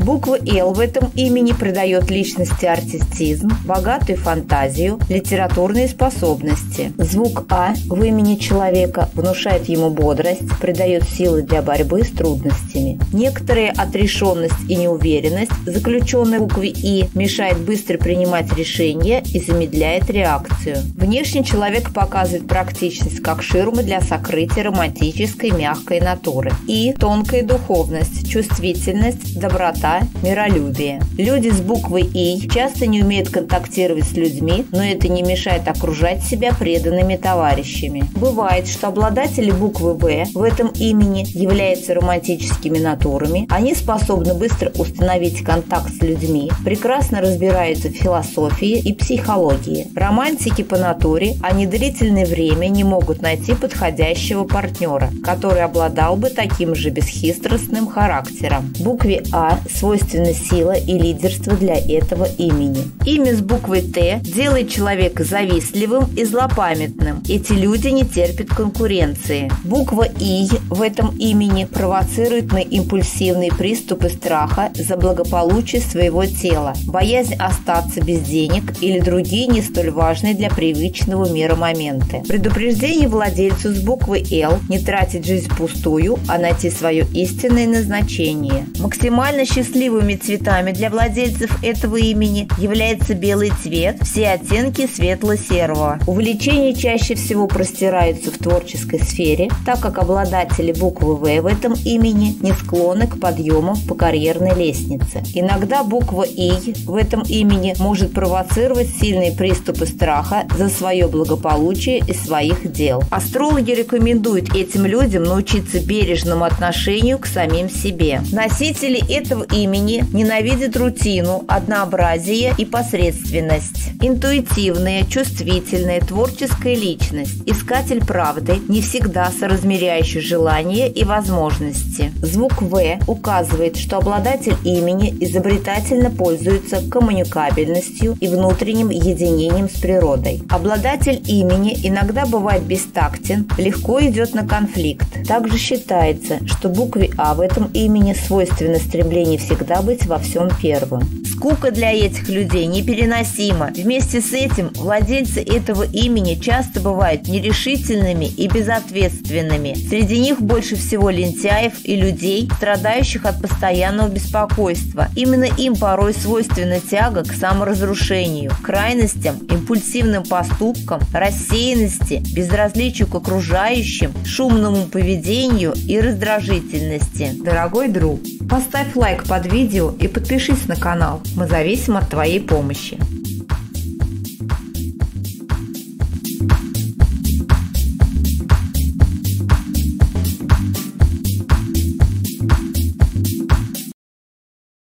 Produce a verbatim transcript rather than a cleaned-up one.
Буква «Л» в этом имени придает личности артистизм, богатую фантазию, литературные способности. Звук «А» в имени человека внушает ему бодрость, придает силы для борьбы с трудностями. Некоторая отрешенность и неуверенность, заключенная в букве «И», мешает быстро принимать решения и замедляет реакцию. Внешне человек показывает практичность как ширмы для сокрытия романтической мягкой натуры. И тонкая духовность, чувствительность, доброта, миролюбие. Люди с буквой «И» часто не умеют контактировать с людьми, но это не мешает окружать себя преданными товарищами. Бывает, что обладатели буквы «В» в этом имени являются романтическими натурами. Они способны быстро установить контакт с людьми, прекрасно разбираются в философии и психологии. Романтики по натуре, они длительное время не могут найти подходящего партнера, который обладал бы таким же бесхитростным характером. Букве «А» свойственна сила и лидерство для этого имени. Имя с буквой «Т» делает человека завистливым и злопамятным. Эти люди не терпят конкуренции. Буква «И» в этом имени провоцирует на импульсивные приступы страха за благополучие своего тела, боязнь остаться без денег или другие не столь важные для привычного мира моменты. Предупреждение владельцу с буквой «Л» не тратить жизнь впустую, а найти свое истинное назначение. Максимально счастливыми цветами для владельцев этого имени является белый цвет, все оттенки светло-серого. Увлечения чаще всего простираются в творческой сфере, так как обладатели буквы «В» в этом имени не склонны к подъемам по карьерной лестнице. Иногда буква «И» в этом имени может провоцировать сильные приступы страха за свое благополучие и своих дел. Астрологи рекомендуют этим людям научиться бережному отношению к самим себе. Носители этого имени ненавидят рутину, однообразие и посредственность. Интуитивная, чувствительная, творческая личность, искатель правды, не всегда соразмеряющий желания и возможности. Звук «В» указывает, что обладатель имени изобретательно пользуется коммуникабельностью и внутренним единением с природой. Обладатель имени иногда бывает бестактен, легко идет на конфликт. Также считается, что букве «А» в этом имени свойственно стремление всегда быть во всем первым. Скука для этих людей непереносима. Вместе с этим владельцы этого имени часто бывают нерешительными и безответственными. Среди них больше всего лентяев и людей, страдающих от постоянного беспокойства. Именно им порой свойственна тяга к саморазрушению, крайностям, импульсивным поступкам, рассеянности, безразличию к окружающим, шумному поведению и раздражительности. Дорогой друг, поставь лайк под видео и подпишись на канал. Мы зависим от твоей помощи.